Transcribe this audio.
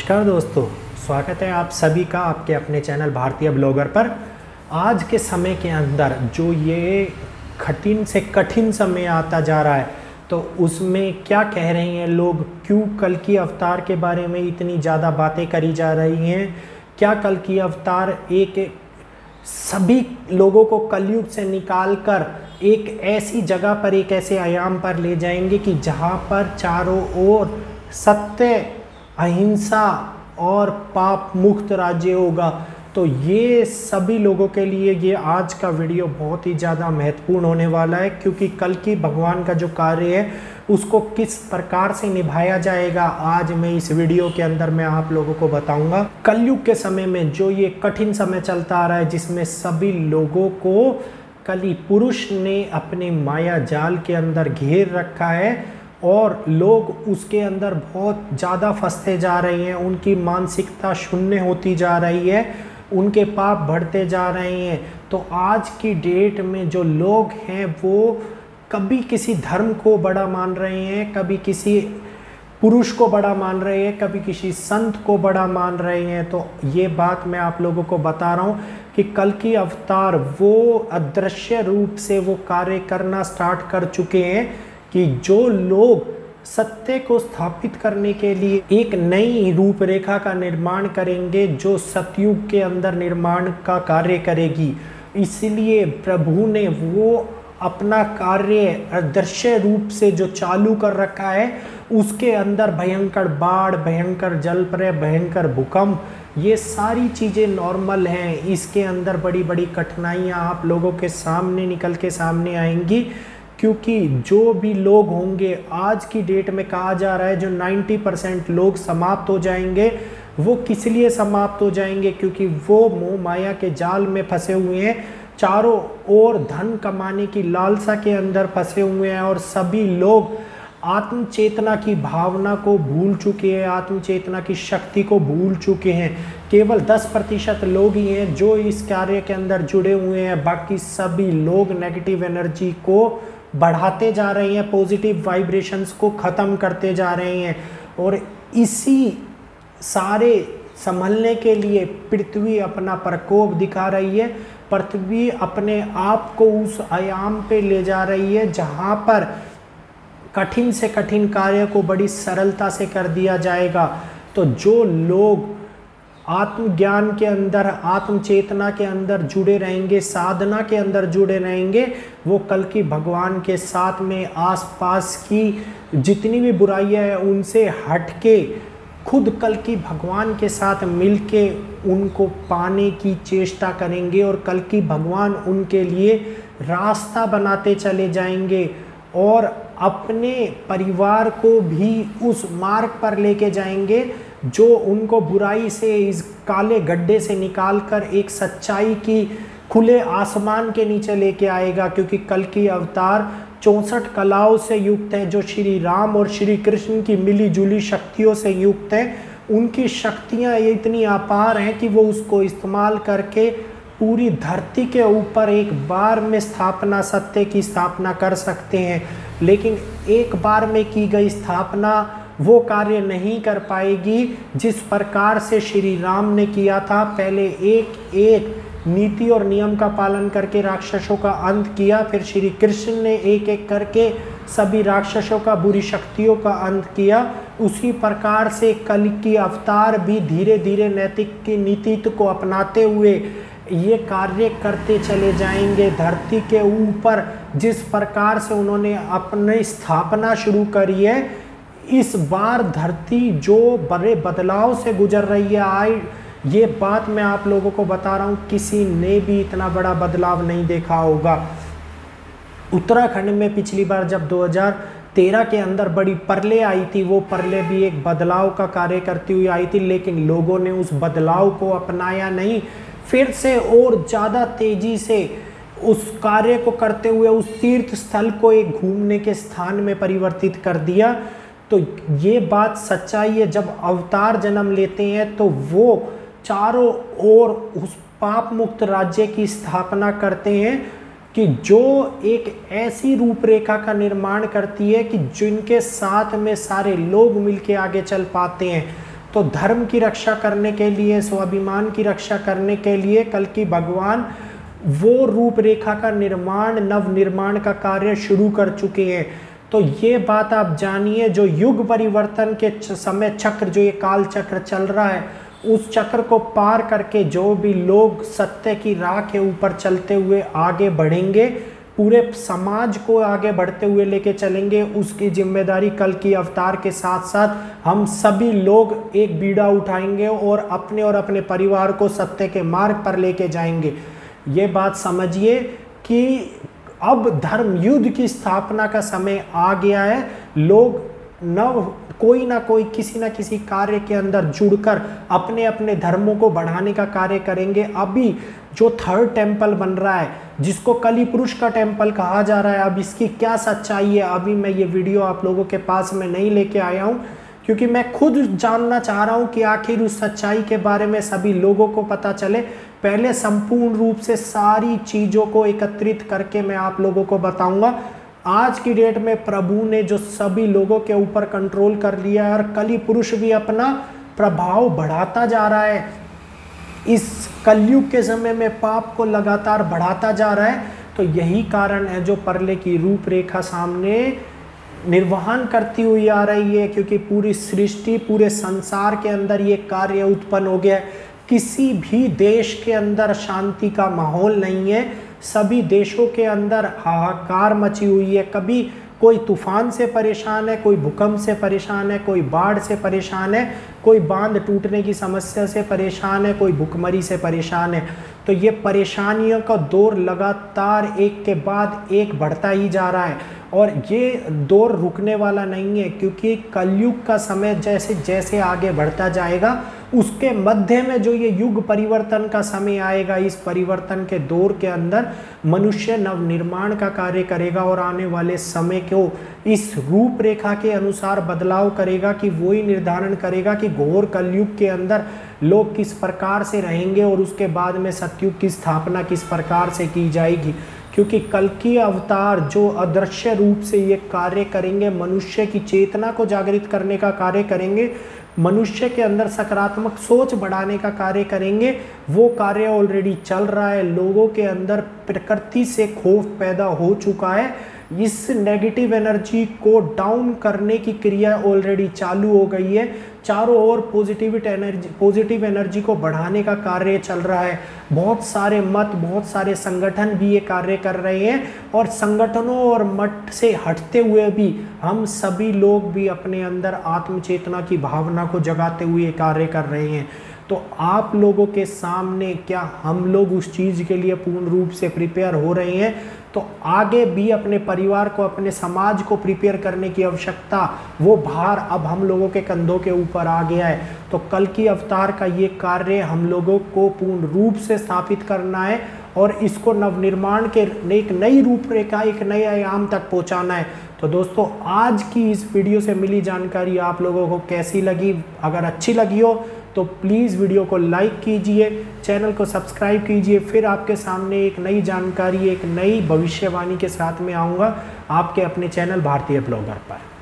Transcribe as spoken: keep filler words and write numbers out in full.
नमस्कार दोस्तों, स्वागत है आप सभी का आपके अपने चैनल भारतीय ब्लॉगर पर। आज के समय के अंदर जो ये कठिन से कठिन समय आता जा रहा है, तो उसमें क्या कह रहे हैं लोग, क्यों कल की अवतार के बारे में इतनी ज़्यादा बातें करी जा रही हैं। क्या कल की अवतार एक सभी लोगों को कलयुग से निकाल कर एक ऐसी जगह पर, एक ऐसे आयाम पर ले जाएंगे कि जहाँ पर चारों ओर सत्य, अहिंसा और पाप मुक्त राज्य होगा। तो ये सभी लोगों के लिए ये आज का वीडियो बहुत ही ज़्यादा महत्वपूर्ण होने वाला है, क्योंकि कल की भगवान का जो कार्य है उसको किस प्रकार से निभाया जाएगा, आज मैं इस वीडियो के अंदर मैं आप लोगों को बताऊंगा। कलयुग के समय में जो ये कठिन समय चलता आ रहा है, जिसमें सभी लोगों को कली पुरुष ने अपने माया जाल के अंदर घेर रखा है और लोग उसके अंदर बहुत ज़्यादा फंसते जा रहे हैं। उनकी मानसिकता शून्य होती जा रही है, उनके पाप बढ़ते जा रहे हैं। तो आज की डेट में जो लोग हैं वो कभी किसी धर्म को बड़ा मान रहे हैं, कभी किसी पुरुष को बड़ा मान रहे हैं, कभी किसी संत को बड़ा मान रहे हैं। तो ये बात मैं आप लोगों को बता रहा हूँ कि कल की अवतार वो अदृश्य रूप से वो कार्य करना स्टार्ट कर चुके हैं कि जो लोग सत्य को स्थापित करने के लिए एक नई रूपरेखा का निर्माण करेंगे, जो सतयुग के अंदर निर्माण का कार्य करेगी। इसलिए प्रभु ने वो अपना कार्य अदृश्य रूप से जो चालू कर रखा है, उसके अंदर भयंकर बाढ़, भयंकर जल प्रलय, भयंकर भूकंप, ये सारी चीज़ें नॉर्मल हैं। इसके अंदर बड़ी बड़ी कठिनाइयाँ आप लोगों के सामने निकल के सामने आएंगी, क्योंकि जो भी लोग होंगे, आज की डेट में कहा जा रहा है जो नब्बे परसेंट लोग समाप्त हो जाएंगे। वो किस लिए समाप्त हो जाएंगे? क्योंकि वो मोह माया के जाल में फंसे हुए हैं, चारों ओर धन कमाने की लालसा के अंदर फंसे हुए हैं और सभी लोग आत्म चेतना की भावना को भूल चुके हैं, आत्म चेतना की शक्ति को भूल चुके हैं। केवल दस प्रतिशत लोग ही हैं जो इस कार्य के अंदर जुड़े हुए हैं, बाकी सभी लोग नेगेटिव एनर्जी को बढ़ाते जा रहे हैं, पॉजिटिव वाइब्रेशंस को ख़त्म करते जा रहे हैं। और इसी सारे संभलने के लिए पृथ्वी अपना प्रकोप दिखा रही है। पृथ्वी अपने आप को उस आयाम पे ले जा रही है जहाँ पर कठिन से कठिन कार्य को बड़ी सरलता से कर दिया जाएगा। तो जो लोग आत्मज्ञान के अंदर, आत्म चेतना के अंदर जुड़े रहेंगे, साधना के अंदर जुड़े रहेंगे, वो कल की भगवान के साथ में आसपास की जितनी भी बुराइयां हैं उनसे हटके खुद कल की भगवान के साथ मिलके उनको पाने की चेष्टा करेंगे और कल की भगवान उनके लिए रास्ता बनाते चले जाएंगे और अपने परिवार को भी उस मार्ग पर लेके जाएंगे जो उनको बुराई से, इस काले गड्ढे से निकालकर एक सच्चाई की खुले आसमान के नीचे लेके आएगा। क्योंकि कल की अवतार चौंसठ कलाओं से युक्त है, जो श्री राम और श्री कृष्ण की मिली जुली शक्तियों से युक्त है। उनकी शक्तियाँ इतनी अपार हैं कि वो उसको इस्तेमाल करके पूरी धरती के ऊपर एक बार में स्थापना, सत्य की स्थापना कर सकते हैं। लेकिन एक बार में की गई स्थापना वो कार्य नहीं कर पाएगी जिस प्रकार से श्री राम ने किया था। पहले एक एक नीति और नियम का पालन करके राक्षसों का अंत किया, फिर श्री कृष्ण ने एक एक करके सभी राक्षसों का, बुरी शक्तियों का अंत किया। उसी प्रकार से कल की अवतार भी धीरे धीरे नैतिक की नीतित्व को अपनाते हुए ये कार्य करते चले जाएंगे धरती के ऊपर। जिस प्रकार से उन्होंने अपनी स्थापना शुरू करी है, इस बार धरती जो बड़े बदलाव से गुजर रही है, आई ये बात मैं आप लोगों को बता रहा हूँ, किसी ने भी इतना बड़ा बदलाव नहीं देखा होगा। उत्तराखंड में पिछली बार जब दो हज़ार तेरह के अंदर बड़ी प्रलय आई थी, वो प्रलय भी एक बदलाव का कार्य करती हुई आई थी, लेकिन लोगों ने उस बदलाव को अपनाया नहीं। फिर से और ज़्यादा तेजी से उस कार्य को करते हुए उस तीर्थ स्थल को एक घूमने के स्थान में परिवर्तित कर दिया। तो ये बात सच्चाई है, जब अवतार जन्म लेते हैं तो वो चारों ओर उस पाप मुक्त राज्य की स्थापना करते हैं कि जो एक ऐसी रूपरेखा का निर्माण करती है कि जिनके साथ में सारे लोग मिलके आगे चल पाते हैं। तो धर्म की रक्षा करने के लिए, स्वाभिमान की रक्षा करने के लिए कल्कि भगवान वो रूपरेखा का निर्माण, नव निर्माण का कार्य शुरू कर चुके हैं। तो ये बात आप जानिए, जो युग परिवर्तन के समय चक्र, जो ये काल चक्र चल रहा है, उस चक्र को पार करके जो भी लोग सत्य की राह के ऊपर चलते हुए आगे बढ़ेंगे, पूरे समाज को आगे बढ़ते हुए लेके चलेंगे, उसकी जिम्मेदारी कल की अवतार के साथ साथ हम सभी लोग एक बीड़ा उठाएंगे और अपने और अपने परिवार को सत्य के मार्ग पर लेके जाएंगे। ये बात समझिए कि अब धर्म युद्ध की स्थापना का समय आ गया है। लोग नव कोई ना कोई किसी ना किसी कार्य के अंदर जुड़कर अपने अपने धर्मों को बढ़ाने का कार्य करेंगे। अभी जो थर्ड टेम्पल बन रहा है, जिसको कली पुरुष का टेम्पल कहा जा रहा है, अब इसकी क्या सच्चाई है, अभी मैं ये वीडियो आप लोगों के पास में नहीं लेके आया हूँ, क्योंकि मैं खुद जानना चाह रहा हूँ कि आखिर उस सच्चाई के बारे में सभी लोगों को पता चले। पहले संपूर्ण रूप से सारी चीज़ों को एकत्रित करके मैं आप लोगों को बताऊंगा। आज की डेट में प्रभु ने जो सभी लोगों के ऊपर कंट्रोल कर लिया है और कली पुरुष भी अपना प्रभाव बढ़ाता जा रहा है, इस कलयुग के समय में पाप को लगातार बढ़ाता जा रहा है। तो यही कारण है जो परले की रूपरेखा सामने निर्वहन करती हुई आ रही है, क्योंकि पूरी सृष्टि, पूरे संसार के अंदर ये कार्य उत्पन्न हो गया है। किसी भी देश के अंदर शांति का माहौल नहीं है, सभी देशों के अंदर हाहाकार मची हुई है। कभी कोई तूफान से परेशान है, कोई भूकंप से परेशान है, कोई बाढ़ से परेशान है, कोई बांध टूटने की समस्या से परेशान है, कोई भूखमरी से परेशान है। तो ये परेशानियों का दौर लगातार एक के बाद एक बढ़ता ही जा रहा है और ये दौर रुकने वाला नहीं है, क्योंकि कलयुग का समय जैसे जैसे आगे बढ़ता जाएगा, उसके मध्य में जो ये युग परिवर्तन का समय आएगा, इस परिवर्तन के दौर के अंदर मनुष्य नवनिर्माण का कार्य करेगा और आने वाले समय को इस रूपरेखा के अनुसार बदलाव करेगा, कि वो ही निर्धारण करेगा कि घोर कलयुग के अंदर लोग किस प्रकार से रहेंगे और उसके बाद में सतयुग की स्थापना किस प्रकार से की जाएगी। क्योंकि कल की अवतार जो अदृश्य रूप से ये कार्य करेंगे, मनुष्य की चेतना को जागृत करने का कार्य करेंगे, मनुष्य के अंदर सकारात्मक सोच बढ़ाने का कार्य करेंगे, वो कार्य ऑलरेडी चल रहा है। लोगों के अंदर प्रकृति से खौफ पैदा हो चुका है। इस नेगेटिव एनर्जी को डाउन करने की क्रिया ऑलरेडी चालू हो गई है। चारों ओर पॉजिटिविटी एनर्जी पॉजिटिव एनर्जी को बढ़ाने का कार्य चल रहा है। बहुत सारे मत, बहुत सारे संगठन भी ये कार्य कर रहे हैं और संगठनों और मत से हटते हुए भी हम सभी लोग भी अपने अंदर आत्मचेतना की भावना को जगाते हुए कार्य कर रहे हैं। तो आप लोगों के सामने क्या हम लोग उस चीज़ के लिए पूर्ण रूप से प्रिपेयर हो रहे हैं? तो आगे भी अपने परिवार को, अपने समाज को प्रिपेयर करने की आवश्यकता, वो भार अब हम लोगों के कंधों के ऊपर आ गया है। तो कल की अवतार का ये कार्य हम लोगों को पूर्ण रूप से स्थापित करना है और इसको नवनिर्माण के एक नई रूपरेखा, एक नए आयाम तक पहुंचाना है। तो दोस्तों, आज की इस वीडियो से मिली जानकारी आप लोगों को कैसी लगी? अगर अच्छी लगी हो तो प्लीज़ वीडियो को लाइक कीजिए, चैनल को सब्सक्राइब कीजिए। फिर आपके सामने एक नई जानकारी, एक नई भविष्यवाणी के साथ में आऊँगा आपके अपने चैनल भारतीय ब्लॉगर पर।